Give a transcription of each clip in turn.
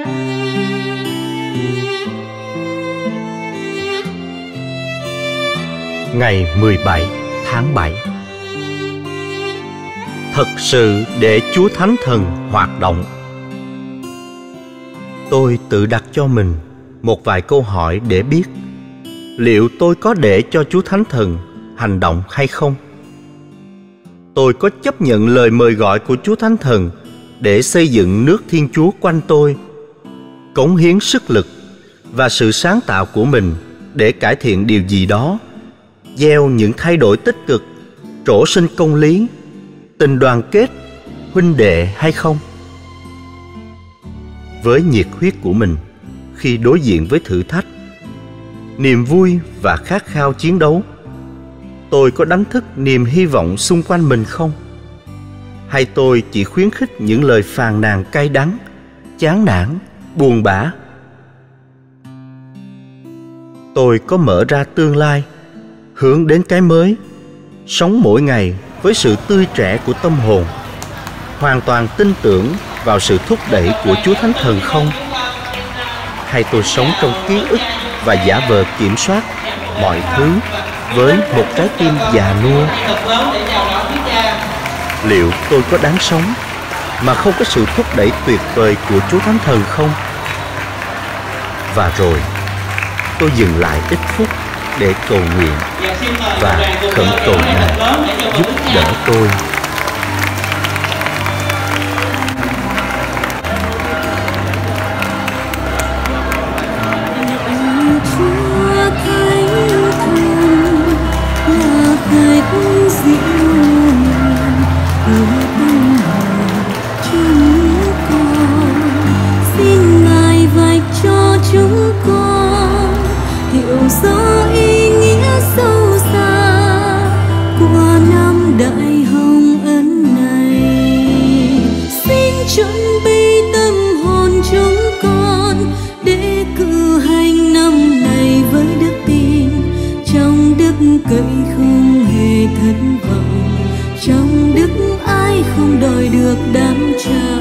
Ngày 17 tháng 7. Thật sự để Chúa Thánh Thần hoạt động. Tôi tự đặt cho mình một vài câu hỏi để biết liệu tôi có để cho Chúa Thánh Thần hành động hay không. Tôi có chấp nhận lời mời gọi của Chúa Thánh Thần để xây dựng nước Thiên Chúa quanh tôi, cống hiến sức lực và sự sáng tạo của mình để cải thiện điều gì đó, gieo những thay đổi tích cực, trổ sinh công lý, tình đoàn kết, huynh đệ hay không? Với nhiệt huyết của mình khi đối diện với thử thách, niềm vui và khát khao chiến đấu, tôi có đánh thức niềm hy vọng xung quanh mình không? Hay tôi chỉ khuyến khích những lời phàn nàn cay đắng, chán nản, buồn bã? Tôi có mở ra tương lai, hướng đến cái mới, sống mỗi ngày với sự tươi trẻ của tâm hồn, hoàn toàn tin tưởng vào sự thúc đẩy của Chúa Thánh Thần không? Hay tôi sống trong ký ức và giả vờ kiểm soát mọi thứ với một trái tim già nua? Liệu tôi có đáng sống mà không có sự thúc đẩy tuyệt vời của Chúa Thánh Thần không? Và rồi tôi dừng lại ít phút để cầu nguyện và khẩn cầu Ngài giúp đỡ tôi. Xin Ngài vạch cho chúng con hiểu rõ ý nghĩa sâu xa của năm đại hồng ân này. Xin chuẩn bị tâm hồn chúng con để cử hành năm này với đức tin, trong đức cậy không hề thất vọng, trong đức ai không đòi được đáp trả.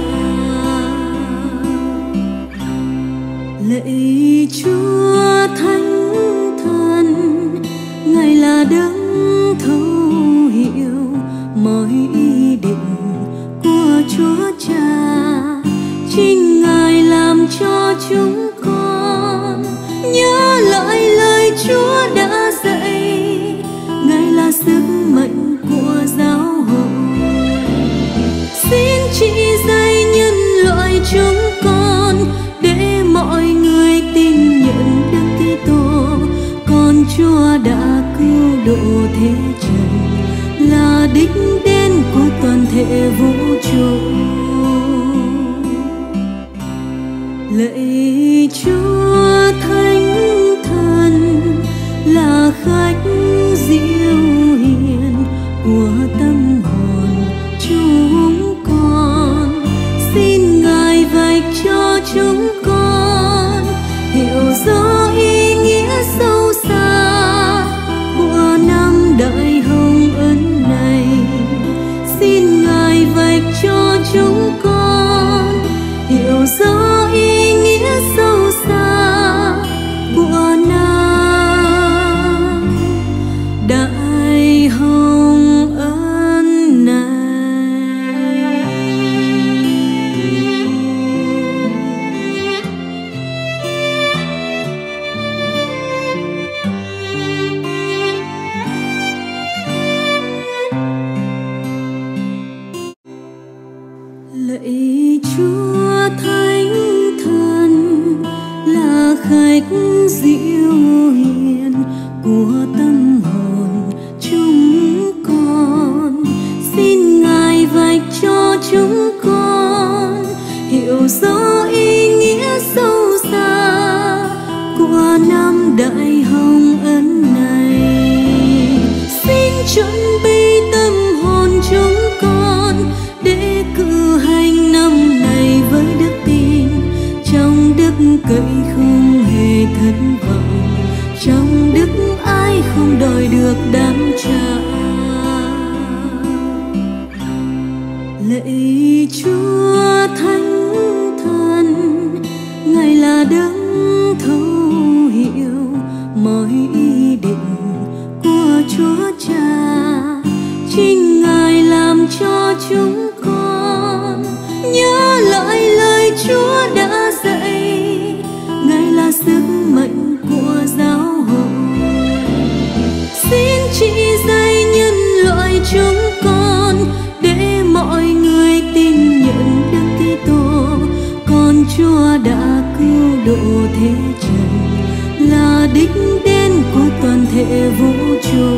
Lạy Chúa Thánh Thần, Ngài là đấng thấu hiểu mọi ý định của Chúa Cha. Chính Ngài làm cho chúng con nhớ lại lời Chúa đã dạy. Ngài là sức mạnh của giáo hội. Xin chỉ dạy nhân loại chúng con để mọi người tin nhận Đức Kitô, con Chúa đã cứu độ thế trần, là đích đến của toàn thể vũ trụ. Lạy Chúa Thánh Thần, là khách dịu hiền của tâm hồn chúng con. Xin Ngài vạch cho chúng con hiểu rõ ý nghĩa sâu xa của năm đại hồng ân này. Xin Ngài vạch cho chúng con hiểu rõ ý nghĩa sâu xa của năm đại hồng ân này. Lạy Chúa Thánh Thần, là khách dịu hiền của tâm hồn chúng con. Xin Ngài vạch cho chúng con hiểu rõ ý nghĩa sâu xa của năm đại hồng ân này. Xin chuẩn bị tâm hồn chúng con để cử hành năm này với đức tin, trong đức cậy không hề thất vọng, trong đức ai không đòi được đáp trả. Lạy Chúa Thánh Thần, là đấng thấu hiểu mọi ý định của Chúa Cha. Chính Ngài làm cho chúng con nhớ lại lời Chúa đã dạy. Ngài là sức mạnh của giáo hội, xin chỉ dạy nhân loại chúng con để mọi người tin nhận Đức Kitô, con Chúa đã cứu độ thế trần, là đích đến của toàn thể vũ trụ.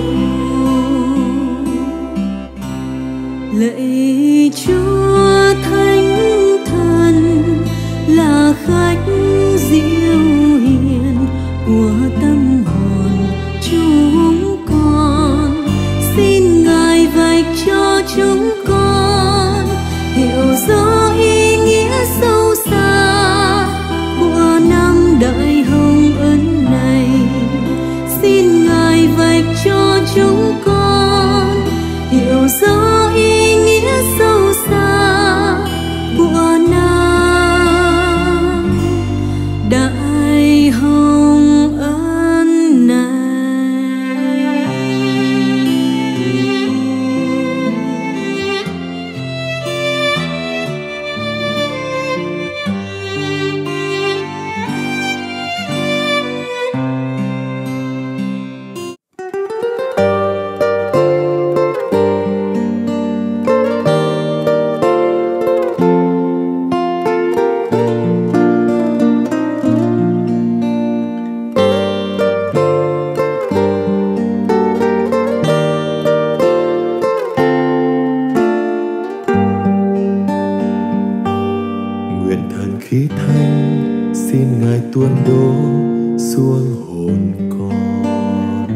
Lạy Chúa Thánh Thần, là khách diệu hiền của tâm hồn chúng con, xin Ngài vạch cho chúng con hiểu rõ ý nghĩa sâu xa của năm đại hồng ân này. Xin Ngài vạch cho chúng con hiểu rõ ý nghĩa sâu xa của năm đại hồng ân này. Nguyện thần khí thánh xin Ngài tuôn đổ xuống hồn con.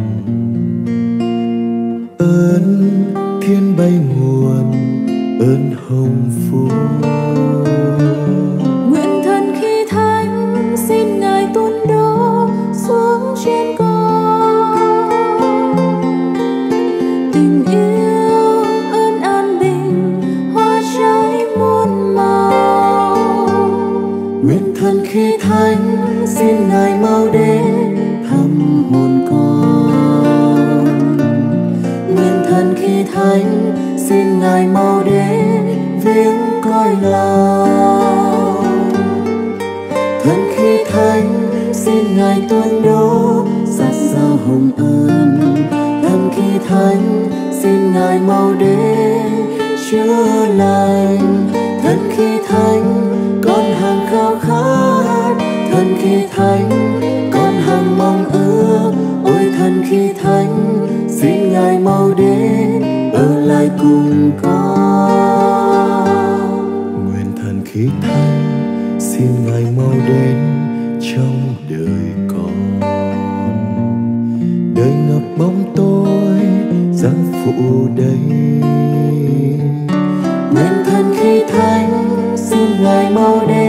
Ơn thiên bay nguồn, ơn hồng phúc. Nguyện thần khí thánh xin Ngài tuôn đổ xuống trên con. Tình yêu ơn an bình hoa trái muôn màu. Nguyện thần khí thánh xin Ngài mau đến thăm hồn con. Nguyện thần khí thánh xin Ngài mau đến viếng cõi lòng. Thần khí thánh xin Ngài tuôn đổ sát sao hồng ân. Thần khí thánh xin Ngài mau đến chữa lành. Thần khí thánh con hàng khao khát. Thần khí thánh con hàng mong ước. Ôi thần khí thánh xin Ngài mau đến ở lại cùng con. Nguyện thần khí thánh xin Ngài mau đến trong đời con. Đời ngập bóng tối giăng phủ đầy. Nguyện thần khí thánh xin Ngài mau đến